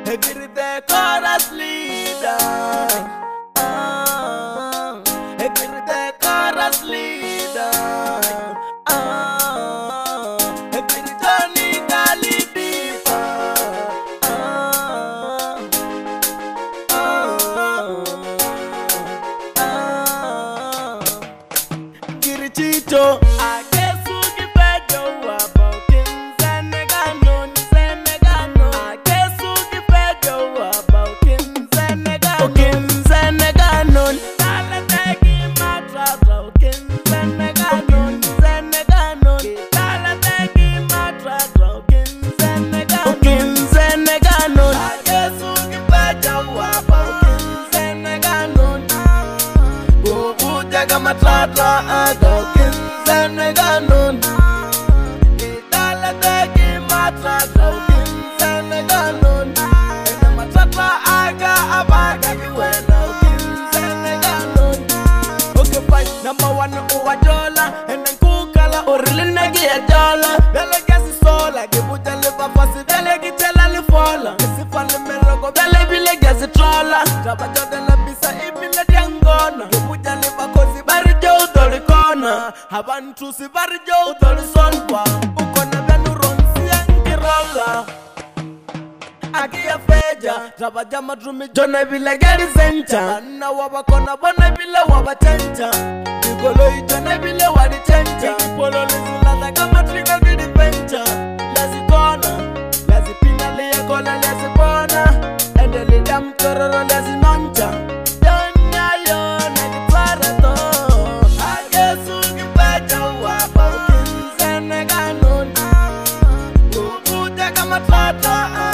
Ekiri the chorus leader. Ekiri the chorus leader. Ekiri Jonical leader. Kiri Chicho. Akesu kipejo about kings and neganon, senegano. Akesu kipejo about kings and neganon, kings and neganon. Tala tegi matrata, kings and neganon, senegano. Tala tegi matrata, kings and neganon, kings and neganon. Akesu kipejo about kings and neganon. Go jaga matrata, ado kings and neganon. Itala tegi matrata, kings and neganon. Ena matrata aga abaga kiwena, kings and neganon. Okay fine, number one uwajola, and then kukala orilina giajola. Dele gasi sola, gibuja lipa fasi, dele gitela lifola. Isifali merogo, dele bile gasi trola. Trabajo dele bisa ibile diangona. Gibuja lipa kozi barijo utolikona. Habantu si barijo utolisonwa. Ukona benu ronsi yangirola. Akia feja, trabaja madrumi jona vile gari senta. Na wabakona bona vile wabachencha. Igolo ijona vile wadichencha. Polo lizulaza kama trigo vidipencha. Lazi kona, lazi pina liya kola lazi bona. Endeli dam tororo lazi noncha. Donya yo na kitwarato. Akesu kipeja wapa kings and neganon. Kukuja kama trata.